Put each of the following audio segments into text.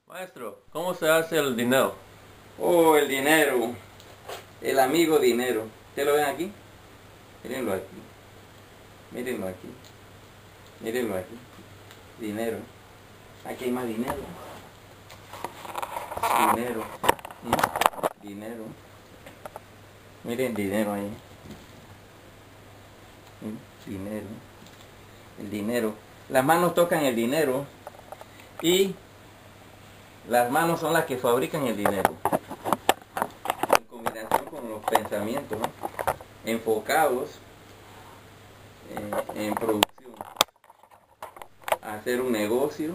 Maestro, ¿cómo se hace el dinero? Oh, el dinero, el amigo dinero. ¿Ustedes lo ven aquí? Mírenlo aquí, mírenlo aquí, mírenlo aquí. Dinero. Aquí hay más dinero. Dinero. Dinero. Miren dinero ahí. Dinero. El dinero. Las manos tocan el dinero y las manos son las que fabrican el dinero. En combinación con los pensamientos, ¿no? Enfocados en producción, hacer un negocio,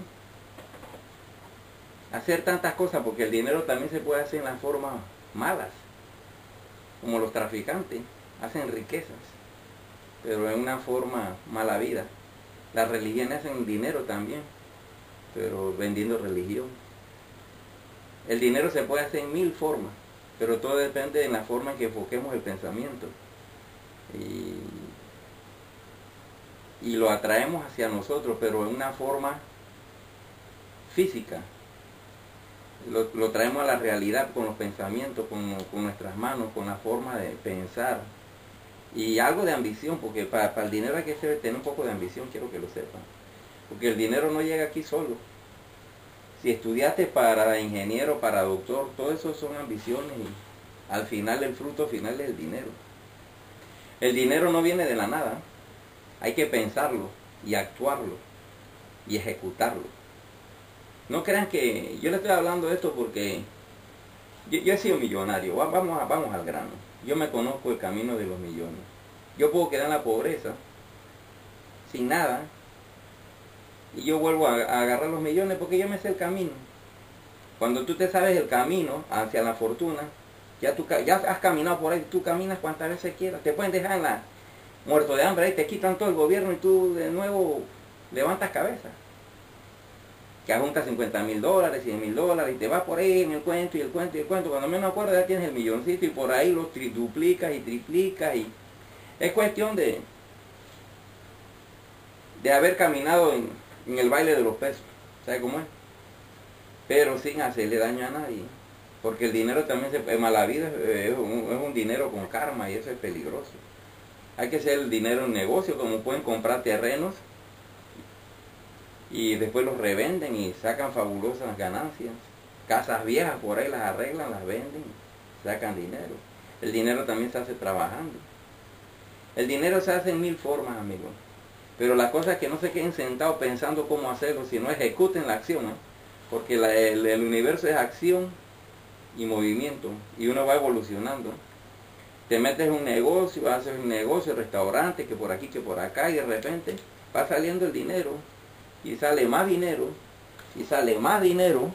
hacer tantas cosas, porque el dinero también se puede hacer en las formas malas, como los traficantes hacen riquezas, pero en una forma mala vida. Las religiones hacen dinero también, pero vendiendo religión. El dinero se puede hacer en mil formas, pero todo depende de la forma en que enfoquemos el pensamiento. Y lo atraemos hacia nosotros, pero en una forma física. Lo traemos a la realidad con los pensamientos, con nuestras manos, con la forma de pensar. Y algo de ambición, porque para el dinero hay que tener un poco de ambición, quiero que lo sepan. Porque el dinero no llega aquí solo. Si estudiaste para ingeniero, para doctor, todo eso son ambiciones y al final el fruto final es el dinero. El dinero no viene de la nada. Hay que pensarlo y actuarlo y ejecutarlo. No crean que yo le estoy hablando de esto porque yo he sido millonario. Vamos al grano. Yo me conozco el camino de los millones. Yo puedo quedar en la pobreza sin nada y yo vuelvo a agarrar los millones porque yo me sé el camino. Cuando tú te sabes el camino hacia la fortuna, ya has caminado por ahí, tú caminas cuantas veces quieras. Te pueden dejar muerto de hambre ahí, te quitan todo el gobierno y tú de nuevo levantas cabeza. Que juntas $50,000, $100,000 y te vas por ahí en el cuento y el cuento y el cuento. Cuando menos acuerdas ya tienes el milloncito y por ahí lo duplicas y triplicas. Y es cuestión de haber caminado en el baile de los pesos. ¿Sabe cómo es? Pero sin hacerle daño a nadie. Porque el dinero también es mala vida, es un dinero con karma y eso es peligroso. Hay que hacer el dinero en negocio, como pueden comprar terrenos y después los revenden y sacan fabulosas ganancias. Casas viejas por ahí las arreglan, las venden, sacan dinero. El dinero también se hace trabajando. El dinero se hace en mil formas, amigos. Pero la cosa es que no se queden sentados pensando cómo hacerlo, sino ejecuten la acción, ¿no? Porque el universo es acción y movimiento, y uno va evolucionando. Te metes en un negocio, haces un negocio, restaurante, que por aquí, que por acá, y de repente va saliendo el dinero, y sale más dinero, y sale más dinero,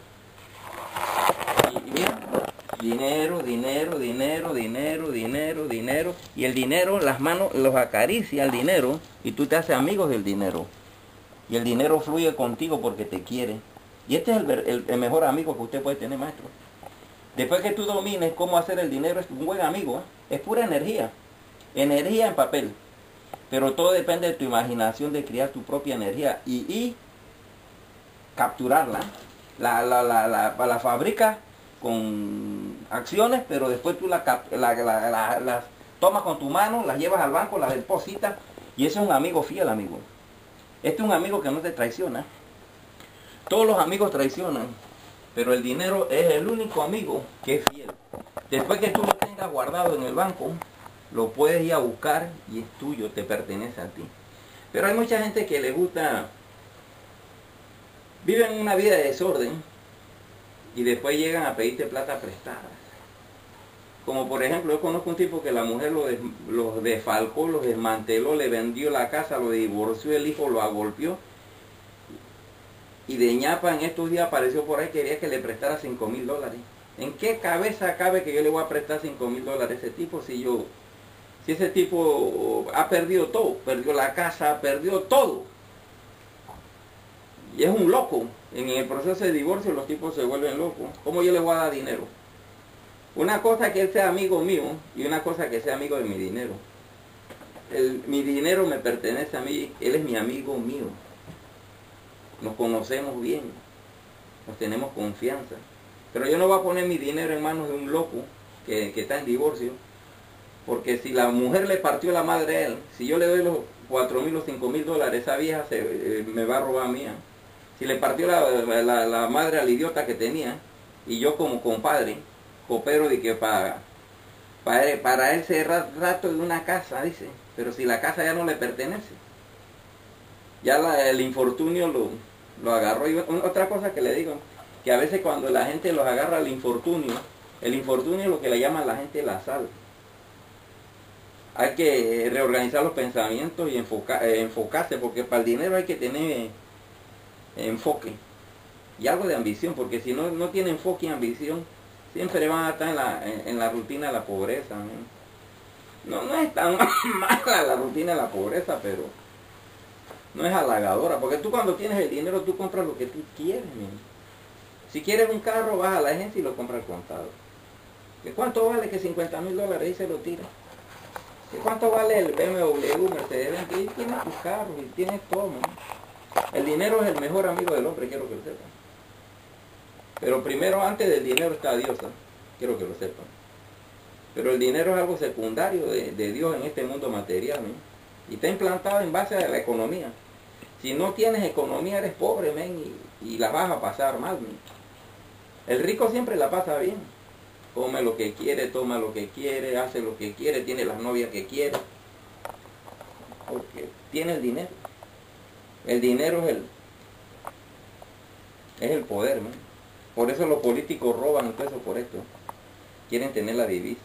y mira, dinero, dinero, dinero, dinero, dinero, dinero, y el dinero, las manos los acaricia el dinero, y tú te haces amigos del dinero, y el dinero fluye contigo porque te quiere. Y este es el mejor amigo que usted puede tener, maestro. Después que tú domines cómo hacer el dinero, es un buen amigo, ¿eh? Es pura energía, energía en papel. Pero todo depende de tu imaginación, de crear tu propia energía y capturarla. La fabricas con acciones, pero después tú las tomas con tu mano, las llevas al banco, las depositas, y ese es un amigo fiel, amigo. Este es un amigo que no te traiciona. Todos los amigos traicionan, pero el dinero es el único amigo que es fiel. Después que tú lo tengas guardado en el banco, lo puedes ir a buscar y es tuyo, te pertenece a ti. Pero hay mucha gente que le gusta, viven una vida de desorden y después llegan a pedirte plata prestada. Como por ejemplo, yo conozco un tipo que la mujer los desfalcó, los desmanteló, le vendió la casa, lo divorció, el hijo lo agolpeó. Y de ñapa en estos días apareció por ahí, quería que le prestara $5,000. ¿En qué cabeza cabe que yo le voy a prestar $5,000 a ese tipo si ese tipo ha perdido todo? Perdió la casa, perdió todo. Y es un loco. En el proceso de divorcio los tipos se vuelven locos. ¿Cómo yo le voy a dar dinero? Una cosa que él sea amigo mío y una cosa que sea amigo de mi dinero. Mi dinero me pertenece a mí, él es mi amigo mío. Nos conocemos bien. nos tenemos confianza. Pero yo no voy a poner mi dinero en manos de un loco que está en divorcio, porque si la mujer le partió la madre a él, si yo le doy los 4.000 o 5.000 dólares, esa vieja me va a robar a mí. Si le partió la madre al idiota que tenía, y yo como compadre, coopero de que para él se rato de una casa, dice, pero si la casa ya no le pertenece, ya el infortunio lo agarró. Y otra cosa que le digo, que a veces cuando la gente los agarra el infortunio es lo que le llaman la gente la sal. Hay que reorganizar los pensamientos y enfocarse, porque para el dinero hay que tener enfoque y algo de ambición, porque si no tiene enfoque y ambición, siempre van a estar en la rutina de la pobreza. No es tan mala la rutina de la pobreza, pero no es halagadora, porque tú cuando tienes el dinero tú compras lo que tú quieres. Si quieres un carro, vas a la agencia y lo compras al contado. ¿Que cuánto vale? Que 50.000 dólares y se lo tira. ¿Que cuánto vale el BMW, Mercedes? Que tienes tus carros y tienes todo. El dinero es el mejor amigo del hombre, quiero que lo sepan. Pero primero, antes del dinero está Dios, quiero que lo sepan. Pero el dinero es algo secundario de Dios en este mundo material, y está implantado en base a la economía. Si no tienes economía, eres pobre, y la vas a pasar mal. El rico siempre la pasa bien. Come lo que quiere, toma lo que quiere, hace lo que quiere, tiene las novias que quiere. Porque tiene el dinero. El dinero es el poder, Por eso los políticos roban pesos por esto. Quieren tener la divisa.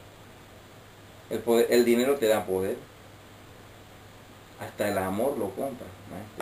El dinero te da poder. Hasta el amor lo compra, maestro.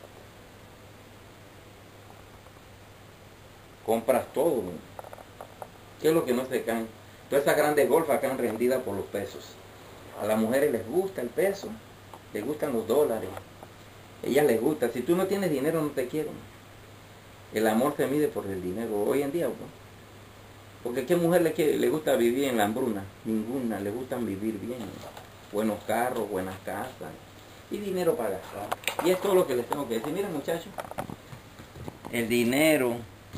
Compras todo. ¿Qué es lo que no se caen? Todas esas grandes golfas caen rendidas por los pesos. A las mujeres les gusta el peso, les gustan los dólares. Ellas les gusta. Si tú no tienes dinero, no te quieren. El amor se mide por el dinero hoy en día, ¿no? Porque ¿qué mujer le gusta vivir en la hambruna? Ninguna. Le gustan vivir bien. Buenos carros, buenas casas y dinero para gastar. Y es todo lo que les tengo que decir. Miren, muchachos, el dinero,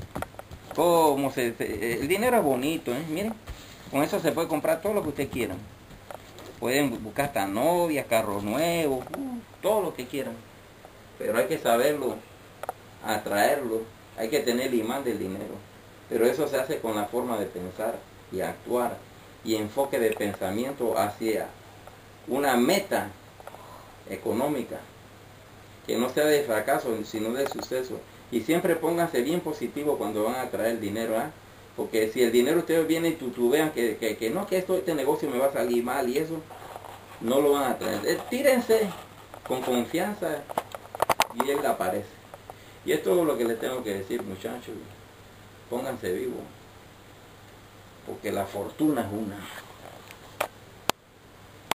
el dinero es bonito, miren, con eso se puede comprar todo lo que ustedes quieran. Pueden buscar hasta novias, carros nuevos, todo lo que quieran. Pero hay que saberlo, atraerlo, hay que tener el imán del dinero. Pero eso se hace con la forma de pensar y actuar y enfoque de pensamiento hacia una meta económica que no sea de fracaso sino de suceso. Y siempre pónganse bien positivo cuando van a traer dinero, porque si el dinero ustedes vienen y tutubean que no, que este negocio me va a salir mal y eso, no lo van a traer. Tírense con confianza y él aparece. Y esto es lo que les tengo que decir, muchachos. Pónganse vivos, porque la fortuna es una.